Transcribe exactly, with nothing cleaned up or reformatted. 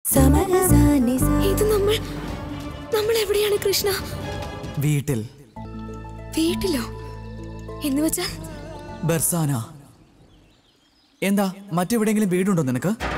ഇത് നമ്മൾ നമ്മൾ എവിടെയാണ് കൃഷ്ണ? വീട്ടിൽ. വീട്ടിലോ? എന്ന് വെച്ചാൽ ബർസാന. എന്താ മറ്റെവിടെയെങ്കിലും വീടുണ്ടോ നിനക്ക്?